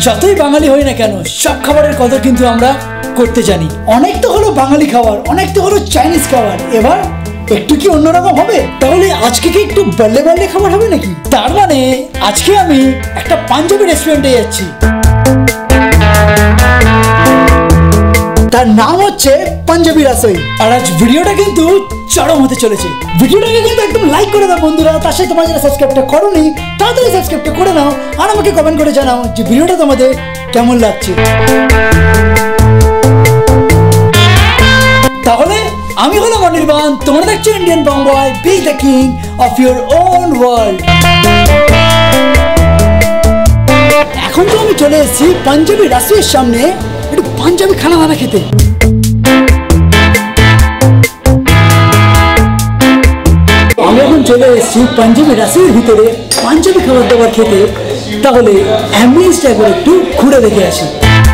যতই বাঙালি হই না কেন সব খাবারের কদর কিন্তু আমরা করতে জানি। অনেক তো হলো বাঙালি খাবার, অনেক তো হলো চাইনিজ খাবার, এবার একটু কি অন্যরকম হবে? তাহলে আজকে কি একটু বাল্লে বাল্লে খাবার হবে নাকি? তার মানে আজকে আমি একটা পাঞ্জাবি রেস্টুরেন্টে যাচ্ছি, তার নাম হচ্ছে পাঞ্জাবি রাসোই। আর আজ ভিডিওটা কিন্তু চরম হতে চলেছে। ভিডিওটাকে কিন্তু একদম লাইক করে দাও বন্ধুরা, তার সাথে তোমরা যারা সাবস্ক্রাইবটা করোনি তাড়াতাড়ি সাবস্ক্রাইবটা করে নাও, আর আমাকে কমেন্ট করে জানাও যে ভিডিওটা তোমাদের কেমন লাগছে। তাহলে আমি হলাম অনির্বাণ, তোমরা দেখছো Indian Bomboy, be the king of your own world. এখন তো আমি চলে এসেছি পাঞ্জাবি রাসোইয়ের সামনে একটু পাঞ্জাবি খানা দানা খেতে। আমি এখন চলে এসেছি পাঞ্জাবি রাসোইয়ের ভিতরে পাঞ্জাবি খাবার দাবার খেতে। তাহলে অ্যাম্বিয়েন্সটা একবার একটু ঘুরে দেখে আসি।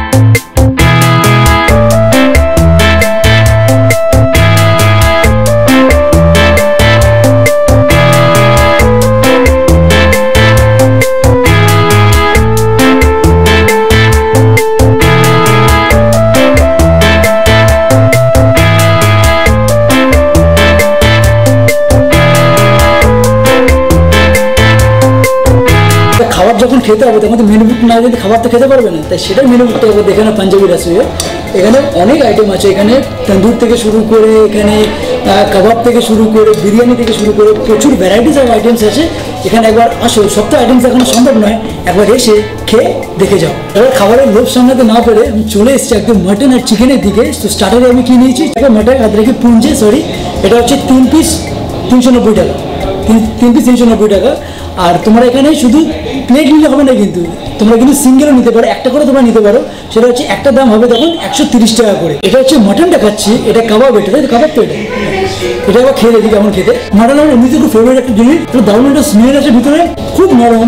খাবার যখন খেতে হবে তখন তো মেনু বুক না দিলে খাবার তো খেতে পারবে না, তাই সেটাই মেনু বুকটা হবে। এখানে পাঞ্জাবি রাসোইয়ে এখানে অনেক আইটেম আছে। এখানে তন্দুর থেকে শুরু করে, এখানে কাবাব থেকে শুরু করে, বিরিয়ানি থেকে শুরু করে প্রচুর ভ্যারাইটিস অফ আইটেমস আছে। এখানে একবার আসো, সব তো আইটেমস এখনো সম্ভব নয়, একবার এসে খেয়ে দেখে যাও। এবার খাবারের লোভ সামলাতে না পেরে আমি চলে এসেছি একদম মাটন আর চিকেনের দিকে। তো স্টার্টারে আমি কি নিয়েছি, মাটন আর দেখি পুঞ্জে, সরি এটা হচ্ছে 3 পিস 390 টাকা, 3 পিস 390 টাকা। আর তোমরা এখানে শুধু প্লেট নিলে হবে না, কিন্তু তোমরা কিন্তু সিঙ্গেলও নিতে পারো, একটা করে তোমরা নিতে পারো। সেটা হচ্ছে একটা দাম হবে তখন 130 টাকা করে। এটা হচ্ছে মাটনটা খাচ্ছি, এটা কাবাব, এটা কাবাব তো এটা আবার খেয়ে দেখি কেমন খেতে। মাটন আমার এমনিতে খুব ফেভারিট একটা জিনিস, দারুণ একটা স্মেল আছে ভিতরে, খুব নরম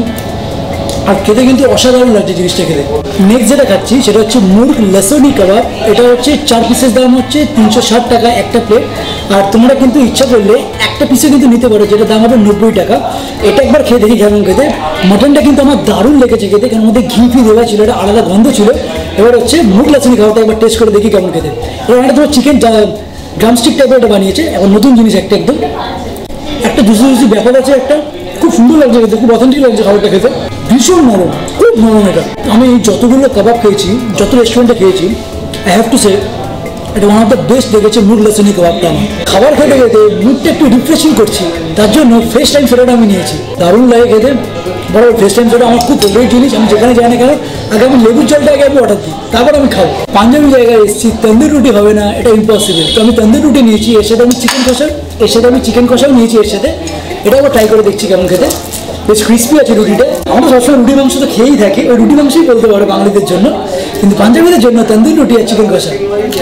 আর খেতে কিন্তু অসাধারণ লাগছে জিনিসটা খেতে। নেক্সট যেটা খাচ্ছি সেটা হচ্ছে মুর্গ লসনি কাবাব। এটা হচ্ছে 4 পিসের দাম হচ্ছে 360 টাকা একটা প্লেট। আর তোমরা কিন্তু ইচ্ছা করলে একটা পিসে কিন্তু নিতে পারো, যেটা দাম হবে 90 টাকা। এটা একবার খেয়ে দেখি কেমন খেতে। মাটনটা কিন্তু আমার দারুণ লেগেছে খেতে, কারণ মধ্যে ঘি ফি দেওয়া ছিল, এটা আলাদা গন্ধ ছিল। এবার হচ্ছে মুর্গ লসনি কাবাবটা একবার টেস্ট করে দেখি কেমন খেতে। এবার এটা তোমার চিকেন ড্রামস্টিক টাইপের এটা বানিয়েছে, এখন নতুন জিনিস একটা, একদম একটা জুসি জুসি ব্যাপার আছে, একটা খুব সুন্দর লাগছে খেতে, খুব অথেন্টিক লাগছে খাবারটা খেতে, ভীষণ নরম, খুব নরম। এটা আমি যতগুলো কাবাব খেয়েছি, যত রেস্টুরেন্টে খেয়েছি, আই হ্যাভ টু সে এটা ওয়ান অফ দ্য বেস্ট লেগেছে মুর্গ লসনি কাবাবটা। আমার খাবার খেতে খেতে মুডটা একটু রিফ্রেশিং করছি, তার জন্য ফ্রেশ টাইম সোডাটা আমি নিয়েছি, দারুণ লাগে খেতে। বড় ফ্রেশ টাইম সোডা আমার খুব ফেভারিট জিনিস। আমি যেখানে যাই না কেন আগে আমি লেবুর জলটা আগে আমি অর্ডার দিই, তারপর আমি খাবো। পাঞ্জাবি জায়গায় এসেছি, তন্দুর রুটি হবে না, এটা ইম্পসিবল। তো আমি তন্দুর রুটি নিয়েছি, এর সাথে আমি চিকেন কষাও নিয়েছি এর সাথে। এটা একবার ট্রাই করে দেখছি কেমন খেতে। বেশ ক্রিস্পি আছে রুটিটা। আমরা সবসময় রুটি মাংস তো খেয়েই থাকি, ওই রুটি মাংসই বলতে পারো বাঙালিদের জন্য, কিন্তু পাঞ্জাবিদের জন্য তন্দুর রুটি আর চিকেন কষা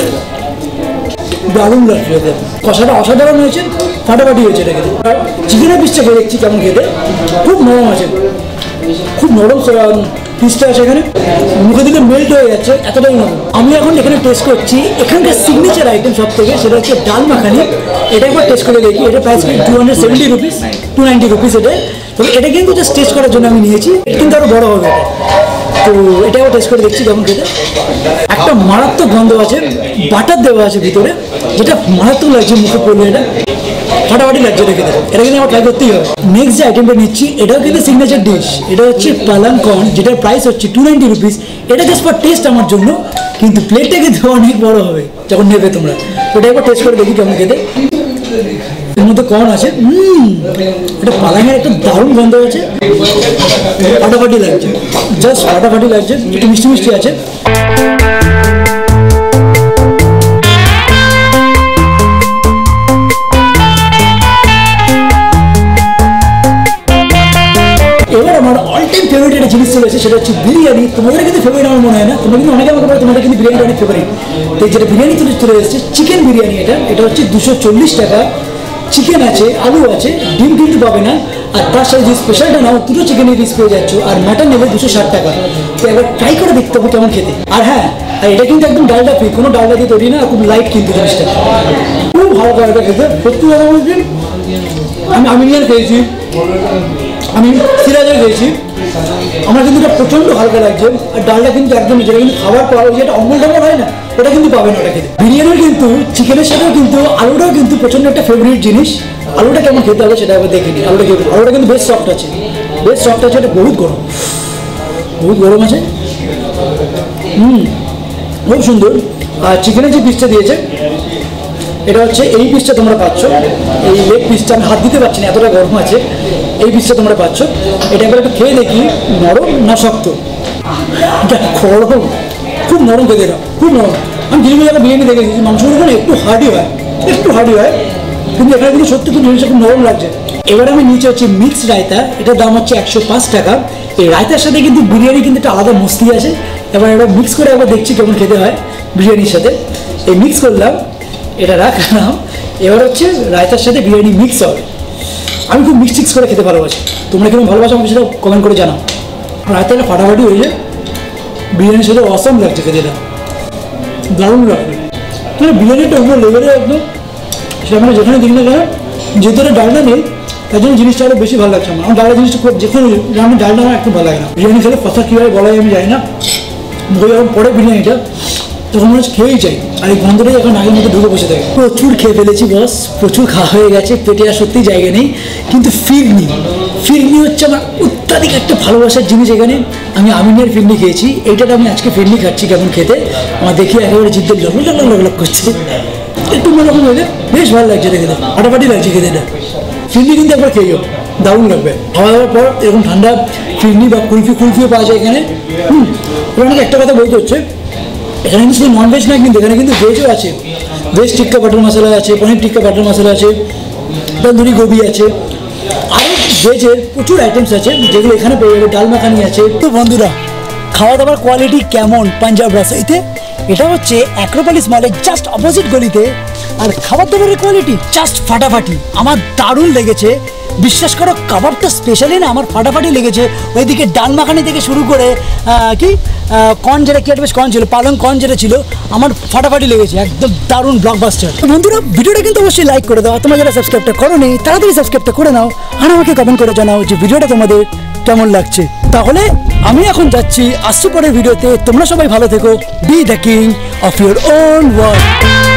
দারুণ লাগছে। কষাটা অসাধারণ হয়েছে, ফাটাফাটি হয়েছে এটা খেতে। আর চিকেনের পিসটা খেয়ে দেখছি কেমন খেতে, খুব নরম আছে, খুব নরম পিসটা আছে। এখানে মুখে দিকে মেল্ট হয়ে যাচ্ছে, এতটাই নরম। আমি এখন এখানে টেস্ট করছি এখানকার সিগনেচার আইটেম সব থেকে, সেটা হচ্ছে ডাল মাখানি। এটা একবার টেস্ট করে দেখি। এটা প্রাইস 270 রুপিস, 290 রুপিস এটা। তবে এটা কিন্তু জাস্ট টেস্ট করার জন্য আমি নিয়েছি, কিন্তু আরও বড় হবে এটা। তো এটা আবার টেস্ট করে দেখছি কেমন খেতে। একটা মারাত্মক গন্ধ আছে, বাটার দেওয়া আছে ভিতরে, যেটা মারাত্মক লাগছে মুখে পড়লে, এটা ফাটাফাটি লাগছে এটা খেতে। এটা কিন্তু আমার ট্রাই করতেই হবে। নেক্সট যে আইটেমটা নিচ্ছি এটাও কিন্তু সিগনেচার ডিশ, এটা হচ্ছে পালাং কর্ন, যেটার প্রাইস হচ্ছে 290 রুপিস। এটা জাস্ট ফর টেস্ট আমার জন্য, কিন্তু প্লেটটা কিন্তু অনেক বড় হবে যখন নেবে তোমরা। ওটা একবার টেস্ট করে দেখি কেমন খেতে। এর মধ্যে কর্ন আছে, এটা পালাঙের একটা দারুণ গন্ধ আছে, ফাটাফাটি লাগছে, জাস্ট ফাটাফাটি লাগছে, একটু মিষ্টি মিষ্টি আছে। এবার আমার অল টাইম ফেভারিট একটা জিনিস চলে এসেছে, সেটা হচ্ছে বিরিয়ানি। তোমাদের কিন্তু ফেভারিট আমার মনে হয় না, তোমরা কিন্তু অনেকে আমাকে বলে তোমাদের কিন্তু বিরিয়ানি অনেক ফেভারিট। তো যেটা বিরিয়ানি চলে এসেছে চিকেন বিরিয়ানি, এটা হচ্ছে 240 টাকা। চিকেন আছে, আলু আছে, ডিম কিন্তু পাবে না। আর তার সাথে যে স্পেশালটা নাও, দুটো চিকেনের পিস পেয়ে যাচ্ছ, আর মাটন নেবে 260 টাকা। তো একবার ট্রাই করে দেখতে হবে কেমন খেতে। আর হ্যাঁ, আর এটা কিন্তু একদম ডালডা ফ্রি, কোনো ডালডা দিয়ে তৈরি না, খুব লাইট কিন্তু জিনিসটা, খুব ভালো করে এটা খেতে। সত্যি কথা বলছি, আমি আমিনিয়ান খেয়েছি, আমি সিরাজে গেছি, আমার কিন্তু এটা প্রচণ্ড হালকা লাগছে। আর ডালটা কিন্তু একদমই, যেটা কিন্তু খাবার পর ওই যেটা অম্বল টম্বল হয় না, ওটা কিন্তু পাবে না ওটা খেতে। বিরিয়ানির কিন্তু চিকেনের সাথেও কিন্তু আলুটাও কিন্তু প্রচণ্ড একটা ফেভারিট জিনিস। আলুটা কেমন খেতে হবে সেটা একবার দেখে নিই। আলুটা কিন্তু বেশ সফট আছে, বেশ সফট আছে। এটা বহুত গরম, বহুত গরম আছে। খুব সুন্দর। আর চিকেনের যে পিসটা দিয়েছে, এটা হচ্ছে এই পিসটা তোমরা পাচ্ছ, এই লেগ পিসটা আমি হাত দিতে পারছি না, এতটা গরম আছে। এই পিসটা তোমরা পাচ্ছ। এটা একবার একটু খেয়ে দেখি নরম না শক্ত। গরম, খুব নরম খেতে, এটা খুব নরম। আমি কিছু জায়গায় বিরিয়ানি দেখেছি মাংসগুলো একটু হার্ডি হয়, একটু হার্ডি হয়, কিন্তু এখানে কিন্তু সত্যি খুব জিনিসটা খুব নরম লাগছে। এবার আমি নিচে হচ্ছে মিক্সড রায়তা, এটার দাম হচ্ছে 105 টাকা। এই রায়তার সাথে কিন্তু বিরিয়ানি কিন্তু একটা আলাদা মস্তি আছে। এবার এটা মিক্স করে একবার দেখছি কেমন খেতে হয় বিরিয়ানির সাথে। এই মিক্স করলাম, এটা রাখলাম। এবার হচ্ছে রায়তার সাথে বিরিয়ানি মিক্স হবে। আমি খুব মিক্স করে খেতে ভালোবাসি। তোমরা কিরকম ভালোবাসো আমাকে সেটা কমেন্ট করে জানাও। রায়তাটা ফাটাফাটি হয়েছে, বিরিয়ানির সাথে অসাম লাগছে খেতে, এটা দারুণ লাগবে। মানে বিরিয়ানিটা উপর লেভেলে একদম, সেটা মানে যেখানে দিন না কেন, যেহেতু ডালটা নেই তার জন্য জিনিসটা আরও বেশি ভালো লাগছে। আমার ডালটা জিনিসটা খুব, যেখানে আমি ডালটা আমার একদম ভালো লাগে না। বিরিয়ানি খেলে কথা কীভাবে বলা যায় আমি জানি না। মুখে যখন পরে বিরিয়ানিটা তখন মনে হচ্ছে খেয়েই যাই, আর এই গন্ধটাই এখন আগের মধ্যে ঢুকে বসে থাকে। প্রচুর খেয়ে ফেলেছি বস, প্রচুর খাওয়া হয়ে গেছে, পেটে আর সত্যি জায়গা নেই। কিন্তু ফিরনি হচ্ছে আমার অত্যাধিক একটা ভালোবাসার জিনিস। এখানে আমি আমিনের ফিরনি খেয়েছি, এইটাটা আমি আজকে ফিরনি খাচ্ছি কেমন খেতে। আমার দেখি একেবারে জিদ্দের লক করছে, একটু মনোরকম হলে বেশ ভালো লাগছে দেখে, ফাটাফাটি লাগছে খেতে। এটা ফিরনি কিন্তু একবার খেয়ে যাও, দারুণ লাগবে। খাওয়া দাওয়ার পর এরকম ঠান্ডা ফিরনি বা কুলফিও পাওয়া যায় এখানে। অনেক একটা কথা বলতে হচ্ছে, এখানে কিন্তু শুধু ননভেজ নয়, কিন্তু এখানে কিন্তু ভেজও আছে। ভেজ টিক্কা বাটার মশলা আছে, পনির টিক্কা বাটার মশলা আছে, তন্দুরি গোবি আছে, আরও ভেজের প্রচুর আইটেমস আছে যেগুলো এখানে পেয়ে যাবে। ডাল মাখানি আছে। তো বন্ধুরা, খাওয়া দাওয়ার কোয়ালিটি কেমন পাঞ্জাব রাসাইতে? এটা হচ্ছে অ্যাক্রোপলিস মলের জাস্ট অপোজিট গলিতে। আর খাবার দাবারের কোয়ালিটি জাস্ট ফাটাফাটি, আমার দারুণ লেগেছে। বিশ্বাস করো, কাবাবটা স্পেশালি না আমার ফাটাফাটি লেগেছে। ওইদিকে ডাল মাখানি থেকে শুরু করে কর্ন, যেটা কিয়াটবেশ কর্ন ছিল, পালং কর্ন যেটা ছিল, আমার ফাটাফাটি লেগেছে, একদম দারুণ ব্লকবাস্টার। বন্ধুরা, ভিডিওটা কিন্তু অবশ্যই লাইক করে দাও। তোমরা যারা সাবস্ক্রাইবটা করো নি তাড়াতাড়ি সাবস্ক্রাইবটা করে নাও, আর আমাকে কমেন্ট করে জানাও যে ভিডিওটা তোমাদের কেমন লাগছে। তাহলে আমি এখন যাচ্ছি, আসছি পরের ভিডিওতে। তোমরা সবাই ভালো থেকো। Be the king of your own world.